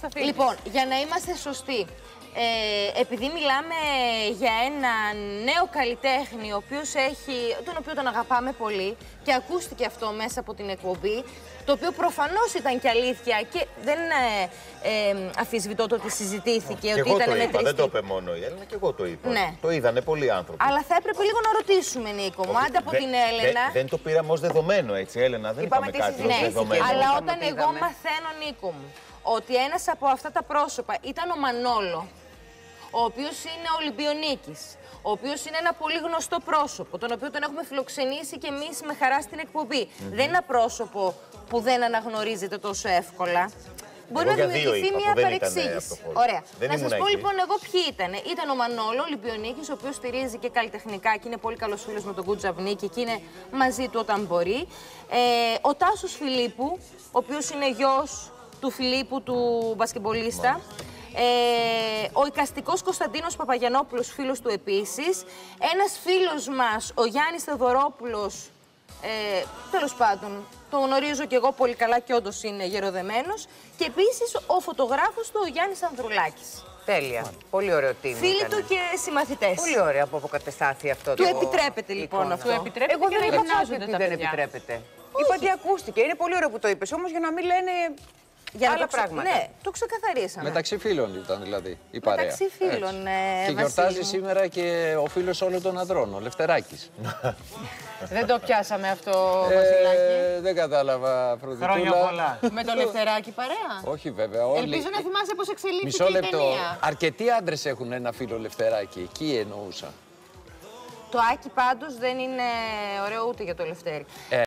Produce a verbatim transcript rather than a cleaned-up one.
τα αφήνεις. Λοιπόν, για να είμαστε σωστοί. Ε, επειδή μιλάμε για έναν νέο καλλιτέχνη, ο οποίος έχει, τον οποίο τον αγαπάμε πολύ και ακούστηκε αυτό μέσα από την εκπομπή, το οποίο προφανώς ήταν και αλήθεια και δεν ε, ε, αφισβητώ το ότι συζητήθηκε, και ότι εγώ ήταν το είπα, μετρηστή. δεν το είπε μόνο η Έλενα, και εγώ το είπα. Ναι. Το είδανε πολλοί άνθρωποι. Αλλά θα έπρεπε λίγο να ρωτήσουμε, Νίκο μου, άντε από Δε, την Έλενα. Δε, δεν το πήραμε ως δεδομένο, έτσι, Έλενα, δεν Είπαμε είπαμε τι κάτι ως Ναι, δεδομένο. αλλά Είπαμε όταν ότι εγώ είδαμε. μαθαίνω, Νίκο μου, ότι ένας από αυτά τα πρόσωπα ήταν ο Μανόλο, ο οποίος είναι ο Ολυμπιονίκης, ο οποίος είναι ένα πολύ γνωστό πρόσωπο, τον οποίο τον έχουμε φιλοξενήσει και εμείς με χαρά στην εκπομπή. Mm-hmm. Δεν είναι ένα πρόσωπο που δεν αναγνωρίζεται τόσο εύκολα. Μπορεί Εγώ να για δύο δημιουργηθεί είπα, μια που δεν ήταν παρεξήγηση. αυτό. Ωραία. Δεν να σας ήμουν πω εκεί. λοιπόν εγώ ποιοι ήταν. Ήταν ο Μανόλο, ο Ολυμπιονίκης, ο οποίος στηρίζει και καλλιτεχνικά και είναι πολύ καλός φίλος με τον Κουτζαβνίκη και είναι μαζί του όταν μπορεί. Ε, ο Τάσος Φιλίππου, ο οποίος είναι γιος του Φιλίππου, του μπασκεμπολίστα. Ε, ο εικαστικός Κωνσταντίνος Παπαγιαννόπουλος, φίλος του επίσης. Ένας φίλος μας, ο Γιάννης Θεοδωρόπουλος, ε, τέλος πάντων, τον γνωρίζω και εγώ πολύ καλά και όντως είναι γεροδεμένος. Και επίσης ο φωτογράφος του, ο Γιάννης Ανδρουλάκης. Τέλεια. Πολύ ωραίο team. Φίλοι ήτανε. του και συμμαθητές. Πολύ ωραίο που αποκατεστάθη αυτό Του το. επιτρέπεται λοιπόν εικόνα. αυτό. Του επιτρέπεται Εγώ και δεν να είπα γυμνάζονται ότι τα δεν παιδιά. επιτρέπεται. Είπα ότι ακούστηκε. Είναι πολύ ωραίο που το είπες όμως για να μην λένε Για να άλλα το ξε- πράγματα. Ναι, το ξεκαθαρίσαμε. Μεταξύ φίλων ήταν δηλαδή η παρέα. Μεταξύ φίλων, ε, Και Βασίλη γιορτάζει μου. σήμερα και ο φίλος όλων των ανδρών, ο Λευτεράκης. Δεν το πιάσαμε αυτό, Βασιλάκη. Ε, δεν κατάλαβα, Φροντιτούλα. Χρόνια πολλά. Με το Λευτεράκη παρέα. Όχι βέβαια, όλοι. Ελπίζω να θυμάσαι πώς εξελίχθηκε Μισό η λεπτό. ταινία. Αρκετοί άντρες έχουν ένα φίλο Λευτεράκη, εκεί εννοούσα. Το Άκη πάντως δεν είναι ωραίο ούτε για το Λευτέρη.